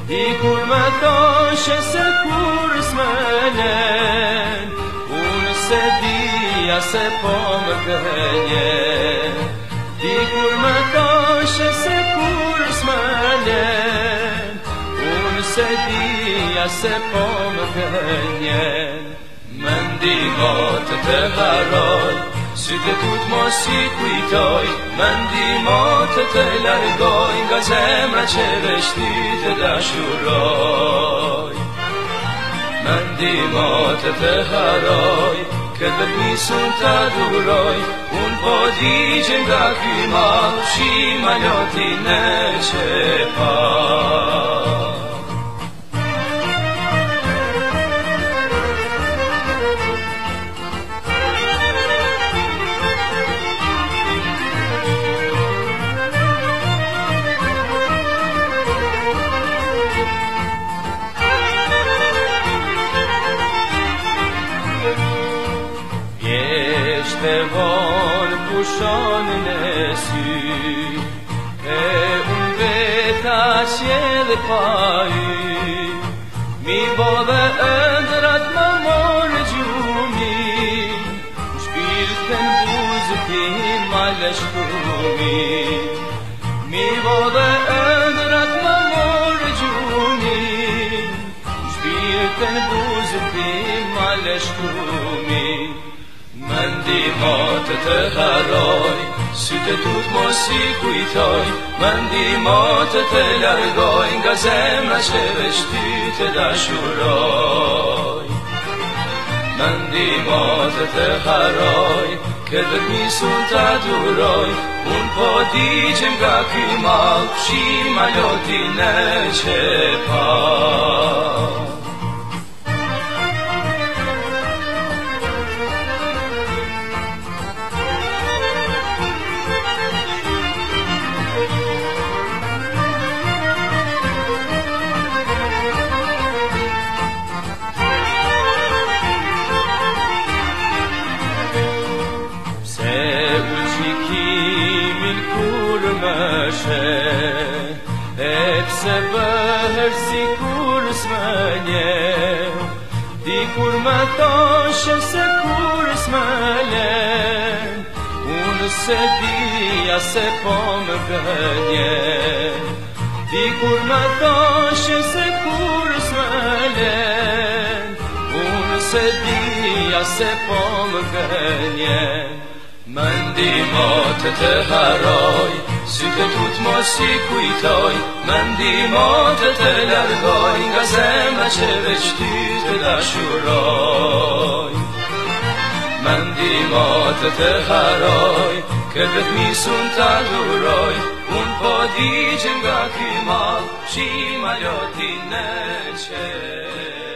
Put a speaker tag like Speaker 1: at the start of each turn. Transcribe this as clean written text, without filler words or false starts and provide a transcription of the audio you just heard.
Speaker 1: Dikur me thoshe se kur s'melen, unë se dija se po më gënjen. Dikur me thoshe se kur s'melen, unë se dija se po më gënjen. Më ndihmo të haroj, sytë tut mos I kujtoj, më ndihmo të largoj nga zemra që veç ty të dashuroj. Më ndihmo të haroj, këtë vetmisun të adhuroj, unë po di që nga ky mall shi malotin e qepa. Te vonë pushonin e sy, e unë veta qedhe pa y, mi bo dhe ëndrat më morë gjumin, shpirtën buzë tim ma lështumin. Mi bo dhe ëndrat më morë gjumin, shpirtën buzë tim ma lështumin. Më ndihmo të haroj, sytë tut mos I kujtoj, më ndihmo të largoj nga zemra që veç ty të dashuroj. Më ndihmo të haroj, këtë vetmisun të adhuroj, unë po di që nga ky mall shi malotin e qepa. E pse bëher si kur s'mënjen, dikur më thoshe se kur s'mëlen, unë se dija se po më gënjen. Dikur më thoshe se kur s'mëlen, unë se dija se po më gënjen. Më ndihmo të haroj, sytë tut mos I kujtoj, më ndihmo të largoj nga zemra që veç ty të dashuroj. Më ndihmo të haroj, këtë vetmisun të adhuroj, unë po di që nga ky mall shi malotin e qepa.